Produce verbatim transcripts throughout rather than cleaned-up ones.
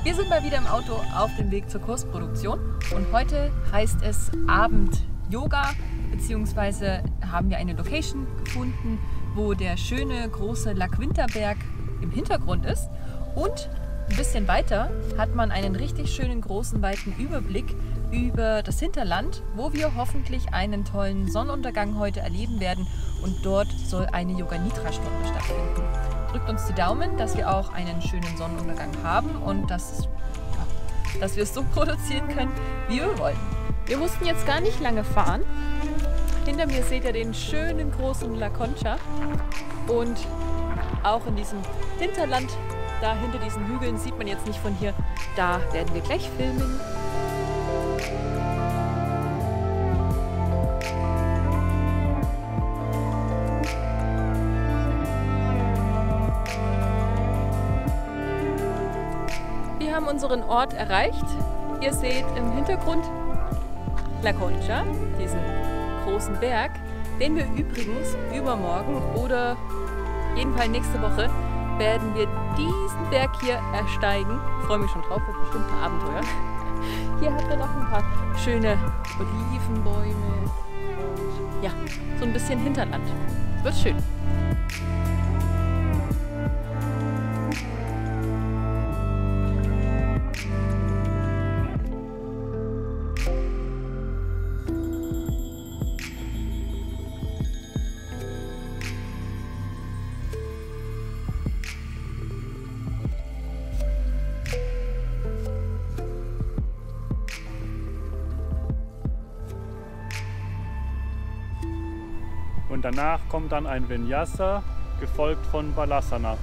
Wir sind mal wieder im Auto auf dem Weg zur Kursproduktion und heute heißt es Abend-Yoga, beziehungsweise haben wir eine Location gefunden, wo der schöne große Lac-Winterberg im Hintergrund ist und ein bisschen weiter hat man einen richtig schönen großen weiten Überblick über das Hinterland, wo wir hoffentlich einen tollen Sonnenuntergang heute erleben werden und dort soll eine Yoga-Nidra-Stunde stattfinden. Drückt uns die Daumen, dass wir auch einen schönen Sonnenuntergang haben und dass, ja, dass wir es so produzieren können, wie wir wollen. Wir mussten jetzt gar nicht lange fahren. Hinter mir seht ihr den schönen großen La Concha und auch in diesem Hinterland, da hinter diesen Hügeln, sieht man jetzt nicht von hier, da werden wir gleich filmen. Wir haben unseren Ort erreicht. Ihr seht im Hintergrund La Concha, diesen großen Berg, den wir übrigens übermorgen oder jedenfalls nächste Woche werden wir diesen Berg hier ersteigen. Ich freue mich schon drauf, wird bestimmt ein Abenteuer. Hier hat er noch ein paar schöne Olivenbäume und ja, so ein bisschen Hinterland. Wird schön. Und danach kommt dann ein Vinyasa, gefolgt von Balasana.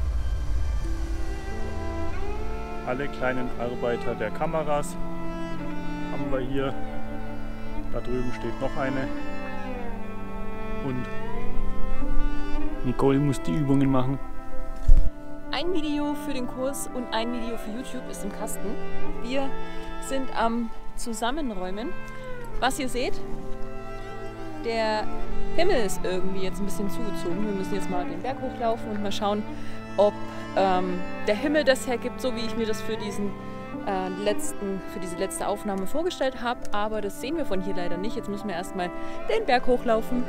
Alle kleinen Arbeiter der Kameras haben wir hier. Da drüben steht noch eine. Und Nicole muss die Übungen machen. Ein Video für den Kurs und ein Video für YouTube ist im Kasten. Wir sind am Zusammenräumen. Was ihr seht, der Himmel ist irgendwie jetzt ein bisschen zugezogen. Wir müssen jetzt mal den Berg hochlaufen und mal schauen, ob ähm, der Himmel das hergibt, so wie ich mir das für, diesen, äh, letzten, für diese letzte Aufnahme vorgestellt habe. Aber das sehen wir von hier leider nicht. Jetzt müssen wir erstmal den Berg hochlaufen.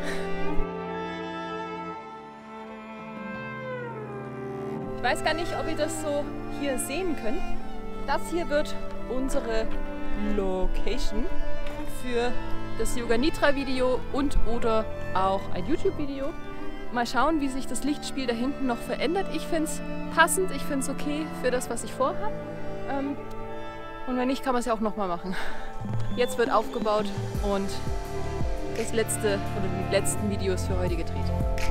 Ich weiß gar nicht, ob ihr das so hier sehen könnt. Das hier wird unsere Location für das Yoga Nidra Video und oder auch ein YouTube-Video. Mal schauen, wie sich das Lichtspiel da hinten noch verändert. Ich finde es passend, ich finde es okay für das, was ich vorhabe. Ähm, und wenn nicht, kann man es ja auch nochmal machen. Jetzt wird aufgebaut und das letzte oder die letzten Videos für heute gedreht.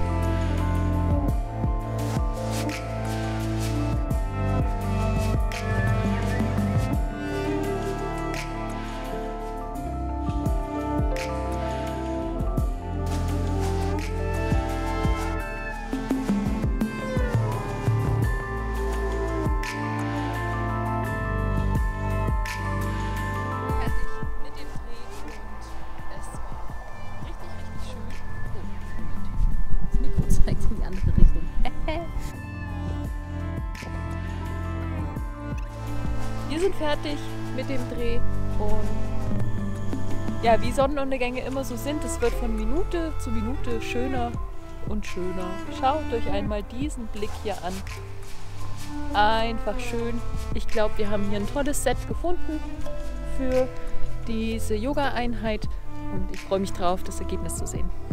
In die andere Richtung. Wir sind fertig mit dem Dreh und ja, wie Sonnenuntergänge immer so sind, es wird von Minute zu Minute schöner und schöner. Schaut euch einmal diesen Blick hier an. Einfach schön. Ich glaube, wir haben hier ein tolles Set gefunden für diese Yoga-Einheit und ich freue mich drauf, das Ergebnis zu sehen.